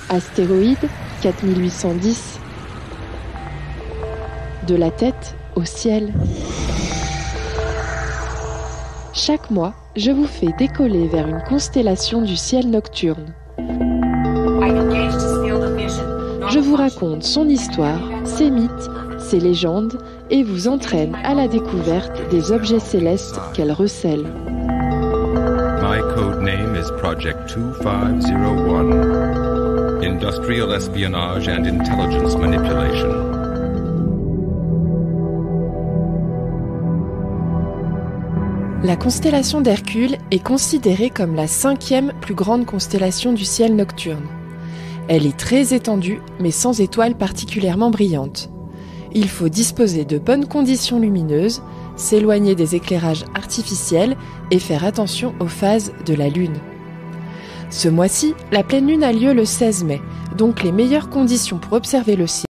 Astéroïde 4810. De la tête au ciel. Chaque mois, je vous fais décoller vers une constellation du ciel nocturne. Je vous raconte son histoire, ses mythes, ses légendes et vous entraîne à la découverte des objets célestes qu'elle recèle. My code name is Project 2501. Industrial espionage and intelligence manipulation. La constellation d'Hercule est considérée comme la 5e plus grande constellation du ciel nocturne. Elle est très étendue, mais sans étoiles particulièrement brillantes. Il faut disposer de bonnes conditions lumineuses, s'éloigner des éclairages artificiels et faire attention aux phases de la Lune. Ce mois-ci, la pleine Lune a lieu le 16 mai, donc les meilleures conditions pour observer le ciel